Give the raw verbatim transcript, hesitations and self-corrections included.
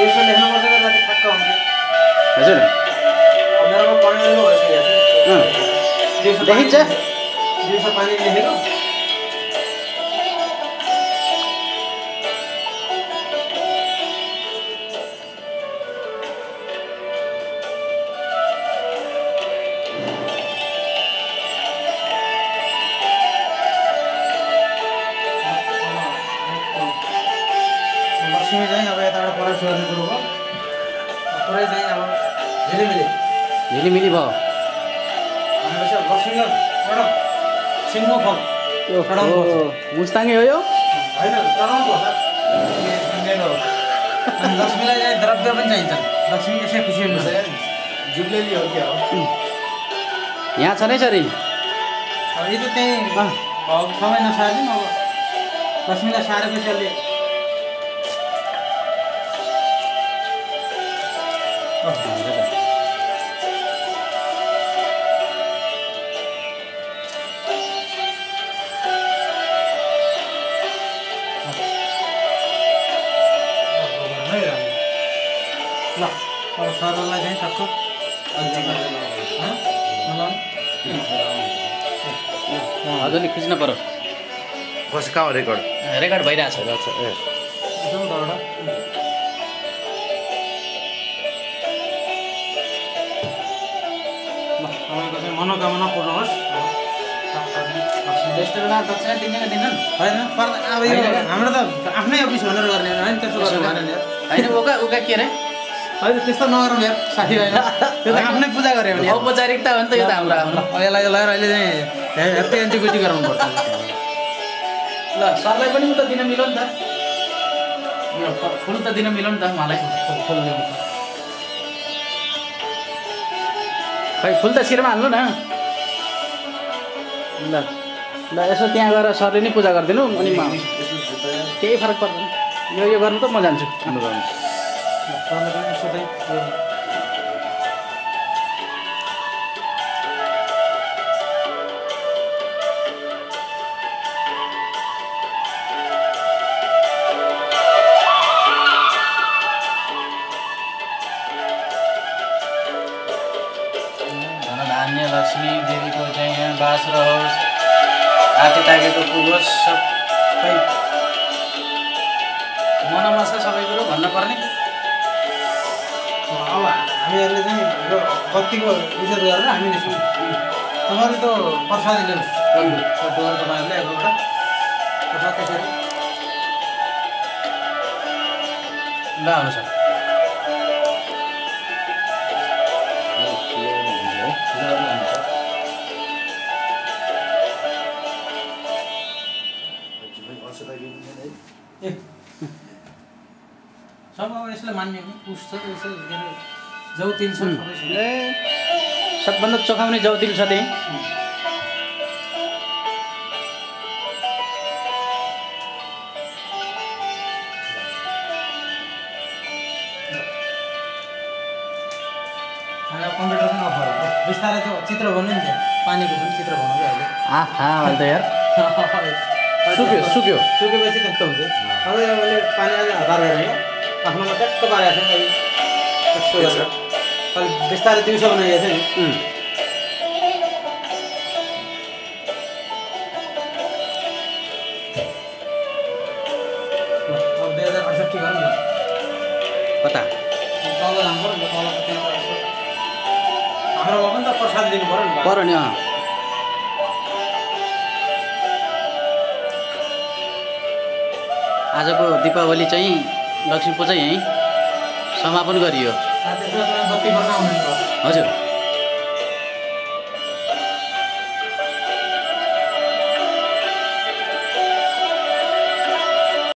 दिउँसो लेख्नुपर्छ त राति ठ्याक्क हुन्थ्यो। हजुर मेरोमा पढ्नेको भइसकेको छ। देखिन्छ दिउँसो पानी लेखेको लक्ष्मी चाहिँ अब यताबाट प्रवेश गर्ने कुरो भयो। पुरै चाहिँ अब झिलिमिली झिलिमिली भयो भनेपछि अब लक्ष्मीलाई एउटा सिङ्गो फल चढाउनु पर्छ। मुस्ताङै हो यो होइन चढाउनु पर्छ मेन हो। अनि लक्ष्मीलाई चाहिँ द्रव्य पनि चाहिन्छ। लक्ष्मी यसै खुसी हुनुहुन्छ जुब्लेली हो क्या हो। यहाँ छ नै सर अब यो त त्यही भाउ सबै नसारिदिउँ। अब लक्ष्मीलाई सारेपछि अहिले ल अब सरलाई चाहिँ टक्क हजुरले खिच्न पर्यो बस कहाँ रेकर्ड रेकर्ड भइरहेछ तपाईँको चाहिँ मनोकामना पूर्ण होस्। रेस्टुरेन्टमा दक्षिणा दिँदैन दिनन् होइन पर्दा अब यो हाम्रो त आफ्नै अफिस भनेर गर्ने होइन त्यसो गर्नु होइन उका उका के अरे होइन त्यस्तो नगरौँ यार साथीभाइलाई। त्यो त आफ्नै पूजा गऱ्यो भने औपचारिकता हो नि त यो त हाम्रो आफ्नो अब यसलाई लगेर अहिले चाहिँ हेप्पी एन्टिक्विटी गराउनु पर्छ। ल सरलाई पनि उता दिन मिल्यो नि त यो फुल त दिन मिल्यो नि त मलाई फुल ल्याउँछ। खै फुल त शिरमा हाल्नु न ल ल यसो त्यहाँ गएर सरले नै पूजा गरिदिनु अनि म आउँछु। केही फरक पर्दैन यो यो गर्नु त म जान्छु धनधान्य लक्ष्मी देवीको चाहिँ यहाँ बास रहोस् आके ताकेको पुगोस् सबै मनमसा सबै कुरो भन्नुपर्ने। अब हामीहरूले चाहिँ यो बत्तीको इज्जत गरेर हामीले तपाईँले त प्रसादी लिनुहोस् तपाईँहरूले एकोबाट प्रसाद त्यसरी ल आउनु सर ए सब अब यसलाई मान्ने पुस छ यसो के अरे जौतिल छ सबैसँग। ए सबभन्दा चोखाउने जौतिल छ त्यही कम्प्युटर पनि अफर हो बिस्तारै त्यो चित्र बन्यो नि पानीको पनि चित्र बनाउँदै अहिले आहा अहिले त यार सुक्यो सुक्यो सुकेपछि त्यस्तो हुन्छ। अब यो मैले पानी अलिक हतार गरेँ आफ्नोमा ट्याक्क पारेको थिएँ त्यस्तो गरेर अलिक बिस्तारै दिउँसो बनाइएको थियो नि। अब दुई हजार अडसट्ठी गरौँ न कता तल राम्रो नि तल हाम्रोमा पनि त प्रसाद दिनु पऱ्यो नि पऱ्यो नि अँ आजको दीपावली चाहिँ लक्ष्मी पूजा यहीँ समापन गरियो। त्यसमा तपाईँ बत्ती बर्न आउनु हजुर